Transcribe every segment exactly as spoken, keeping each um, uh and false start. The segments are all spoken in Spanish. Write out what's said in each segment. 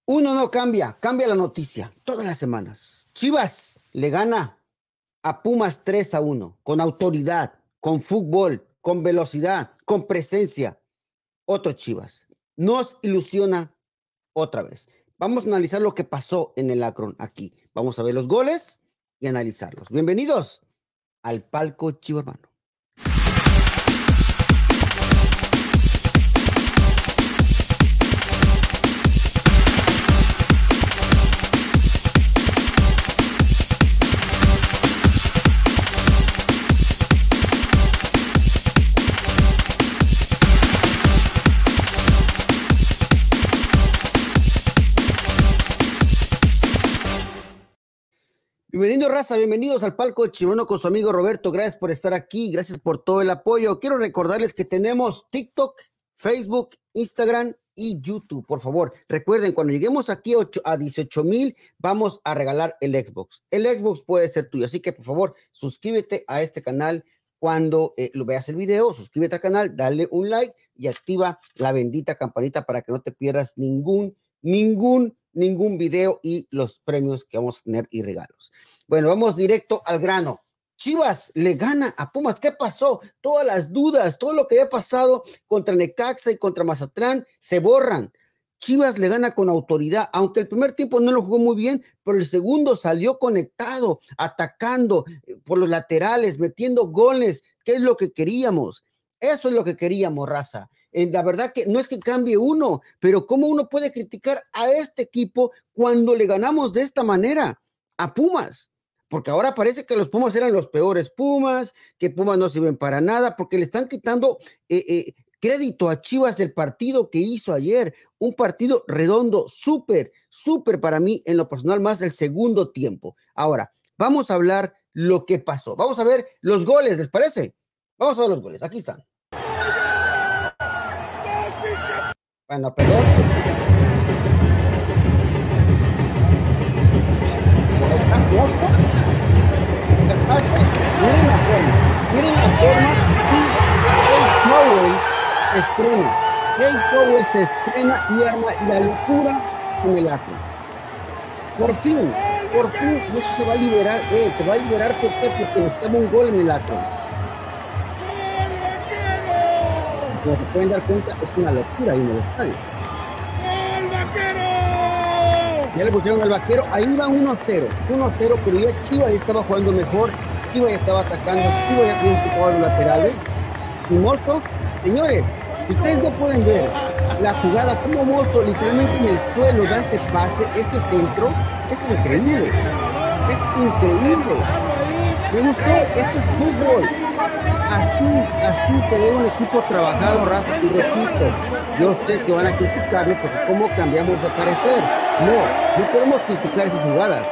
Uno no cambia, cambia la noticia todas las semanas. Chivas le gana a Pumas tres a uno, con autoridad, con fútbol, con velocidad, con presencia. Otro Chivas. Nos ilusiona otra vez. Vamos a analizar lo que pasó en el Akron aquí. Vamos a ver los goles y analizarlos. Bienvenidos al Palco Chivo Hermano. Bienvenido, raza, bienvenidos al Palco Chivano con su amigo Roberto. Gracias por estar aquí, gracias por todo el apoyo. Quiero recordarles que tenemos TikTok, Facebook, Instagram y YouTube. Por favor, recuerden, cuando lleguemos aquí a dieciocho mil, vamos a regalar el Xbox. El Xbox puede ser tuyo, así que por favor, suscríbete a este canal cuando eh, lo veas el video. Suscríbete al canal, dale un like y activa la bendita campanita para que no te pierdas ningún, ningún ningún video y los premios que vamos a tener y regalos. Bueno, vamos directo al grano. Chivas le gana a Pumas. ¿Qué pasó? Todas las dudas, todo lo que había pasado contra Necaxa y contra Mazatlán se borran. Chivas le gana con autoridad, aunque el primer tiempo no lo jugó muy bien, pero el segundo salió conectado, atacando por los laterales, metiendo goles. ¿Qué es lo que queríamos? Eso es lo que queríamos, raza. Eh, la verdad que no es que cambie uno, pero ¿cómo uno puede criticar a este equipo cuando le ganamos de esta manera a Pumas? Porque ahora parece que los Pumas eran los peores Pumas, que Pumas no sirven para nada, porque le están quitando eh, eh, crédito a Chivas del partido que hizo ayer. Un partido redondo, súper, súper para mí, en lo personal, más el segundo tiempo. Ahora, vamos a hablar lo que pasó. Vamos a ver los goles, ¿les parece? Vamos a ver los goles, aquí están. Bueno, perdón. Miren la forma, miren la forma y Kate Cowell se estrena. Kate Cowell se estrena y arma la locura en el Akron. Por fin, por fin, eso se va a liberar. Eh, se va a liberar, ¿por qué? Porque necesitamos un gol en el Akron. Como se pueden dar cuenta, es una locura ahí en el estadio. ¡El vaquero! Ya le pusieron al vaquero, ahí va uno cero, uno cero, pero ya Chivas ya estaba jugando mejor, Chivas ya estaba atacando, Chivas ya tiene un poco de laterales. Y Mozo, señores, ustedes no pueden ver la jugada, como Mozo literalmente en el suelo da este pase, este centro, es increíble, es increíble. Me gustó, esto es fútbol. Así, así se ve un equipo trabajado, raza, y repito, yo sé que van a criticarlo porque cómo cambiamos de parecer. No, no podemos criticar esas jugadas.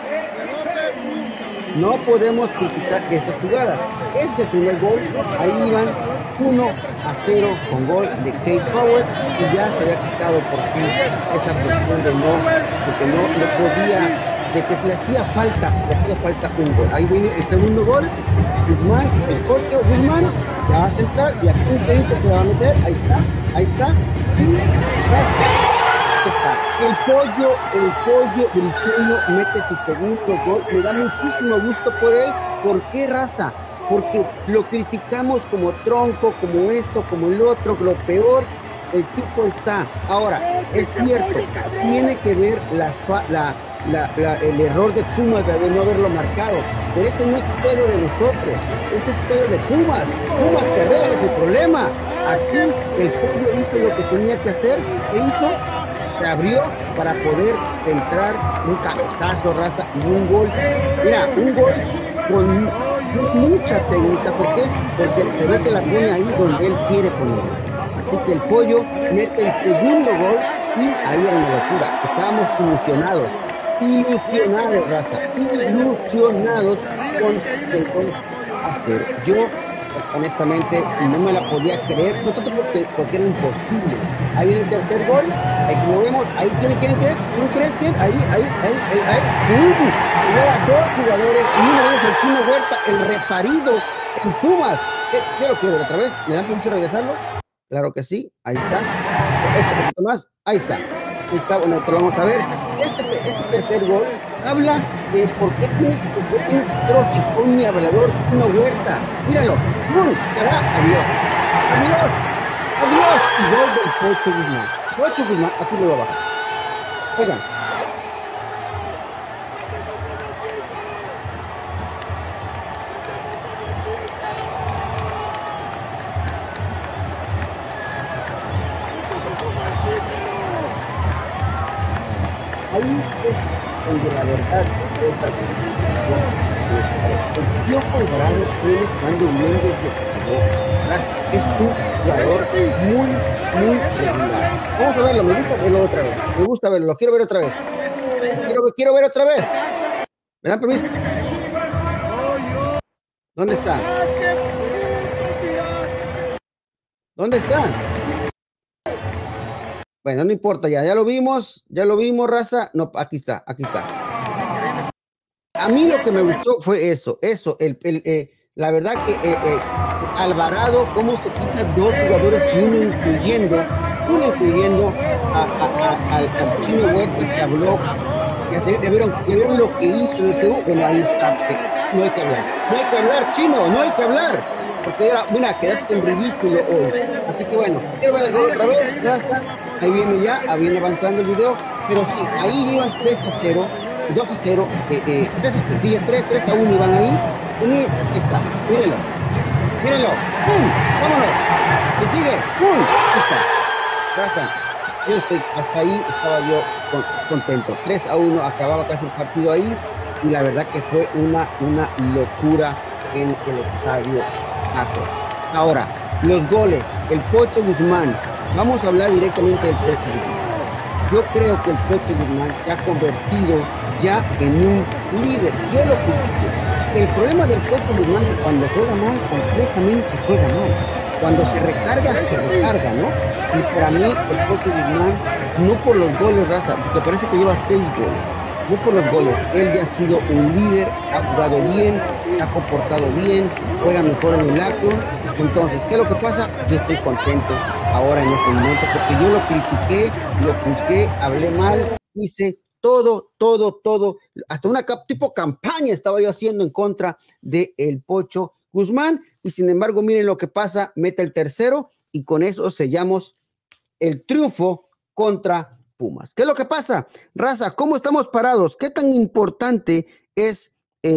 No podemos criticar estas jugadas. Ese es el primer gol, ahí iban uno a cero con gol de Kate Cowell y ya se había quitado por fin esa cuestión de no, porque no, no podía, de que le hacía falta, le hacía falta un gol. Ahí viene el segundo gol, Guzmán, el corte, Guzmán, ya va a centrar y aquí un veinte se va a meter, ahí está, ahí está, y está. El pollo, el pollo Briseño mete su segundo gol, me da muchísimo gusto por él. ¿Por qué, raza? Porque lo criticamos como tronco, como esto, como el otro, lo peor. El tipo está. Ahora, es cierto, tiene que ver la, la, la, la, el error de Pumas de no haberlo marcado, pero este no es pedo de nosotros, este es pedo de Pumas. Pumas te regala su problema. Aquí el pueblo hizo lo que tenía que hacer. ¿Qué hizo? Se abrió para poder centrar un cabezazo, raza, y un gol. Mira, un gol con mucha técnica. ¿Por qué? Porque se ve que la pone ahí donde él quiere ponerla. Así que el pollo mete el segundo gol y ahí era una locura. Estábamos ilusionados, ilusionados, raza, ilusionados con el gol a cero. Yo, honestamente, no me la podía creer, no tanto porque, porque era imposible. Ahí viene el tercer gol, ahí como vemos, ahí quién, quién es, ¿quién crees quién? Ahí, ahí, ahí, ahí, ahí, uh, lleva dos jugadores, y uno de ellos el Chino Huerta, el reparido en Pumas. Yo lo quiero ver otra vez, ¿me dan permiso regresarlo? Claro que sí, ahí está. Un poquito más, ahí está. está, bueno, te lo vamos a ver. Este, este tercer gol habla de por qué tienes, por qué tienes que ser hocicón y hablador, una Huerta. Míralo, ¡pum! Se va, adiós, adiós, adiós. Y gol del Pocho Guzmán. Pocho Guzmán, aquí lo va a bajar. Oigan. Ahí es donde la verdad el Piojo Alvarado viene jugando bien desde que llegó. Es un jugador muy, muy regular. Vamos a verlo, me gusta verlo otra vez. Me gusta verlo, lo quiero ver otra vez. Quiero, quiero ver otra vez. ¿Me dan permiso? ¿Dónde está? ¿Dónde está? Bueno, no importa, ya, ya lo vimos, ya lo vimos, raza. No, aquí está, aquí está. A mí lo que me gustó fue eso, eso, el, el, eh, la verdad que eh, eh, Alvarado, cómo se quita dos jugadores y uno incluyendo, uno incluyendo a, a, a, al, al Chino Huerta que habló, ya, se, ya, vieron, ya vieron lo que hizo en el segundo. Bueno, ahí está, eh, no hay que hablar, no hay que hablar, Chino, no hay que hablar, porque era, mira, quedaste en ridículo hoy. Así que bueno, quiero ver otra vez, raza. Ahí viene ya, ahí viene avanzando el video, pero sí, ahí llevan tres a cero, dos a cero, eh, eh, tres a cero, tres, tres a uno van ahí, y está, mírenlo, mírenlo, ¡pum! ¡Vámonos! ¿Me sigue? ¡Pum! Ahí está, raza, yo estoy, hasta ahí estaba yo con, contento, tres a uno, acababa casi el partido ahí, y la verdad que fue una, una locura en el estadio Akron. Ahora, los goles, el Pocho Guzmán. Vamos a hablar directamente del Pocho Guzmán. Yo creo que el Pocho Guzmán se ha convertido ya en un líder. Yo lo critico. El problema del Pocho Guzmán es que cuando juega mal, completamente juega mal. Cuando se recarga, se recarga, ¿no? Y para mí, el Pocho Guzmán, no por los goles, raza, porque parece que lleva seis goles. No por los goles, él ya ha sido un líder, ha jugado bien, se ha comportado bien, juega mejor en el Akron. Entonces, ¿qué es lo que pasa? Yo estoy contento ahora en este momento porque yo lo critiqué, lo juzgué, hablé mal, hice todo, todo, todo, hasta una tipo campaña estaba yo haciendo en contra de el Pocho Guzmán y sin embargo, miren lo que pasa, mete el tercero y con eso sellamos el triunfo contra Pumas. ¿Qué es lo que pasa? Raza, ¿cómo estamos parados? ¿Qué tan importante es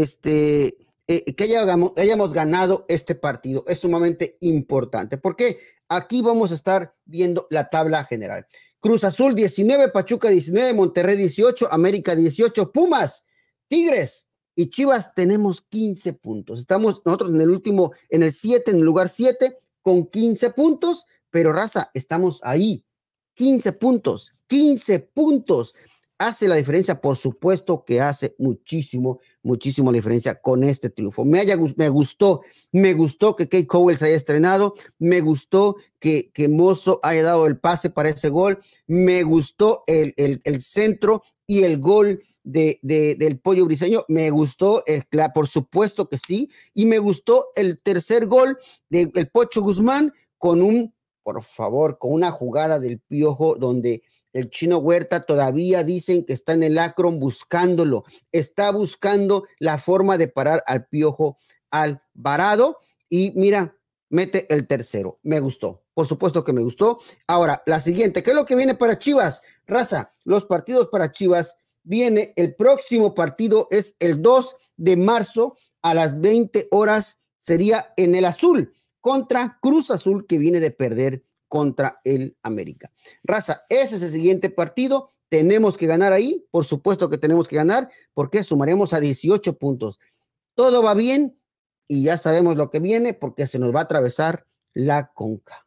este eh, que hayamos, hayamos ganado este partido? Es sumamente importante. ¿Por qué? Aquí vamos a estar viendo la tabla general. Cruz Azul diecinueve, Pachuca diecinueve, Monterrey dieciocho, América dieciocho, Pumas, Tigres y Chivas tenemos quince puntos. Estamos nosotros en el último, en el siete, en el lugar siete, con quince puntos, pero raza, estamos ahí. quince puntos, quince puntos. Hace la diferencia, por supuesto que hace muchísimo, muchísimo la diferencia con este triunfo. Me, haya, me gustó, me gustó que Kate Cowell se haya estrenado, me gustó que, que Mozo haya dado el pase para ese gol, me gustó el, el, el centro y el gol de, de, del Pollo Briseño, me gustó, eh, por supuesto que sí, y me gustó el tercer gol del de, Pocho Guzmán con un, por favor, con una jugada del Piojo donde el Chino Huerta todavía dicen que está en el Akron buscándolo, está buscando la forma de parar al Piojo Alvarado y mira, mete el tercero, me gustó, por supuesto que me gustó. Ahora, la siguiente, ¿qué es lo que viene para Chivas? Raza, los partidos para Chivas, viene el próximo partido, es el dos de marzo a las veinte horas, sería en el Azul, contra Cruz Azul que viene de perder contra el América. Raza, ese es el siguiente partido, tenemos que ganar ahí, por supuesto que tenemos que ganar, porque sumaremos a dieciocho puntos. Todo va bien y ya sabemos lo que viene porque se nos va a atravesar la Conca.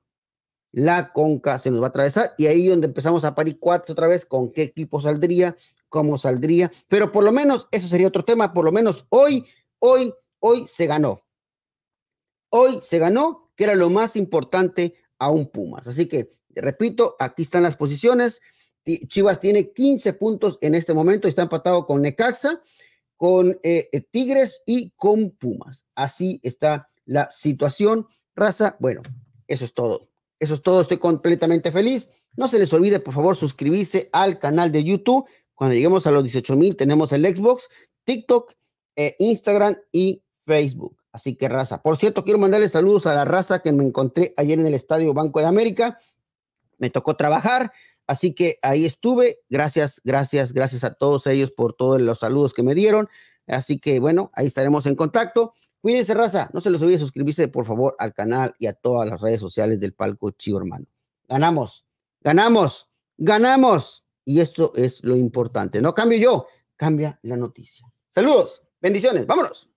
La Conca se nos va a atravesar y ahí donde empezamos a parir cuatro otra vez, con qué equipo saldría, cómo saldría, pero por lo menos eso sería otro tema, por lo menos hoy, hoy, hoy se ganó. Hoy se ganó, que era lo más importante a un Pumas. Así que, repito, aquí están las posiciones. Chivas tiene quince puntos en este momento, está empatado con Necaxa, con eh, Tigres y con Pumas. Así está la situación, raza. Bueno, eso es todo. Eso es todo, estoy completamente feliz. No se les olvide, por favor, suscribirse al canal de YouTube. Cuando lleguemos a los dieciocho mil, tenemos el Xbox, TikTok, eh, Instagram y Facebook. Así que, raza. Por cierto, quiero mandarle saludos a la raza que me encontré ayer en el Estadio Banco de América. Me tocó trabajar, así que ahí estuve. Gracias, gracias, gracias a todos ellos por todos los saludos que me dieron. Así que, bueno, ahí estaremos en contacto. Cuídense, raza. No se les olvide suscribirse, por favor, al canal y a todas las redes sociales del Palco Chivo Hermano. Ganamos, ganamos, ganamos. Y eso es lo importante. No cambio yo, cambia la noticia. Saludos, bendiciones, vámonos.